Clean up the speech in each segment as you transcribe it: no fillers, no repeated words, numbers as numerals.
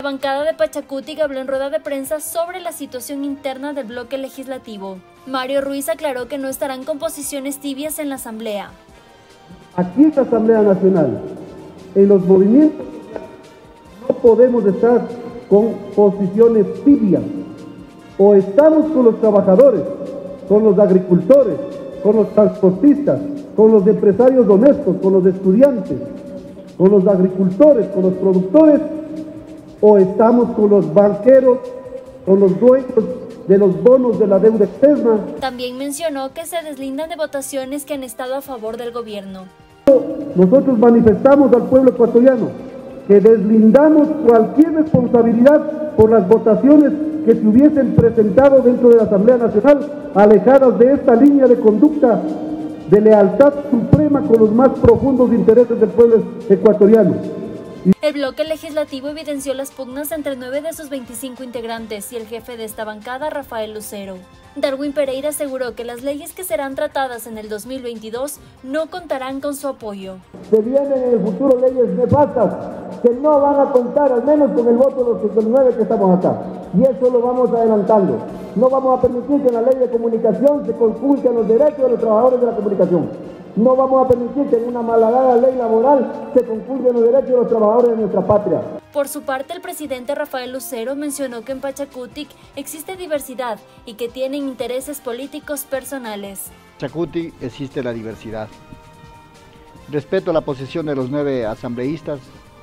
La bancada de Pachacutic habló en rueda de prensa sobre la situación interna del bloque legislativo. Mario Ruiz aclaró que no estarán con posiciones tibias en la asamblea. Aquí en la Asamblea Nacional, en los movimientos, no podemos estar con posiciones tibias. O estamos con los trabajadores, con los agricultores, con los transportistas, con los empresarios honestos, con los estudiantes, con los agricultores, con los productores, o estamos con los banqueros, con los dueños de los bonos de la deuda externa. También mencionó que se deslindan de votaciones que han estado a favor del gobierno. Nosotros manifestamos al pueblo ecuatoriano que deslindamos cualquier responsabilidad por las votaciones que se hubiesen presentado dentro de la Asamblea Nacional, alejadas de esta línea de conducta de lealtad suprema con los más profundos intereses del pueblo ecuatoriano. El bloque legislativo evidenció las pugnas entre 9 de sus 25 integrantes y el jefe de esta bancada, Rafael Lucero. Darwin Pereira aseguró que las leyes que serán tratadas en el 2022 no contarán con su apoyo. Se vienen en el futuro leyes nefastas que no van a contar, al menos con el voto de los 69 que estamos acá. Y eso lo vamos adelantando. No vamos a permitir que en la ley de comunicación se conculquen los derechos de los trabajadores de la comunicación. No vamos a permitir que en una malhadada ley laboral se conculquen los derechos de los trabajadores de nuestra patria. Por su parte, el presidente Rafael Lucero mencionó que en Pachacutic existe diversidad y que tienen intereses políticos personales. En Pachacutic existe la diversidad. Respeto la posición de los 9 asambleístas,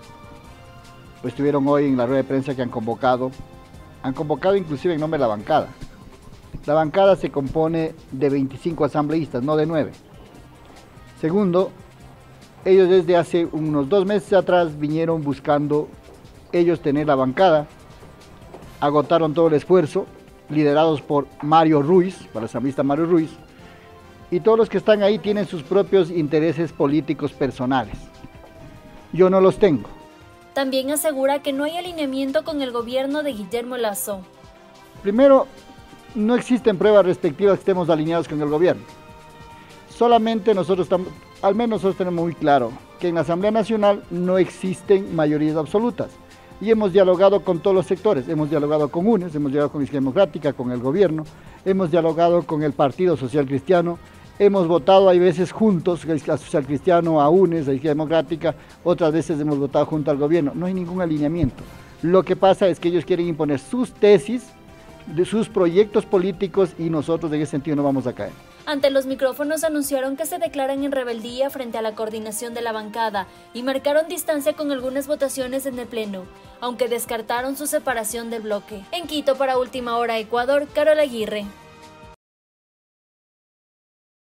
pues estuvieron hoy en la rueda de prensa que han convocado inclusive en nombre de la bancada. La bancada se compone de 25 asambleístas, no de 9. Segundo, ellos desde hace unos 2 meses atrás vinieron buscando ellos tener la bancada, agotaron todo el esfuerzo, liderados por Mario Ruiz, para el asambleísta Mario Ruiz, y todos los que están ahí tienen sus propios intereses políticos personales. Yo no los tengo. También asegura que no hay alineamiento con el gobierno de Guillermo Lasso. Primero, no existen pruebas respectivas que estemos alineados con el gobierno. Solamente nosotros tenemos muy claro que en la Asamblea Nacional no existen mayorías absolutas. Y hemos dialogado con todos los sectores, hemos dialogado con UNES, hemos dialogado con Izquierda Democrática, con el gobierno, hemos dialogado con el Partido Social Cristiano, hemos votado hay veces juntos, a Social Cristiano, a UNES, a Izquierda Democrática, otras veces hemos votado junto al gobierno. No hay ningún alineamiento. Lo que pasa es que ellos quieren imponer sus tesis, de sus proyectos políticos, y nosotros en ese sentido no vamos a caer. Ante los micrófonos anunciaron que se declaran en rebeldía frente a la coordinación de la bancada y marcaron distancia con algunas votaciones en el pleno, aunque descartaron su separación del bloque. En Quito, para Última Hora Ecuador, Carol Aguirre.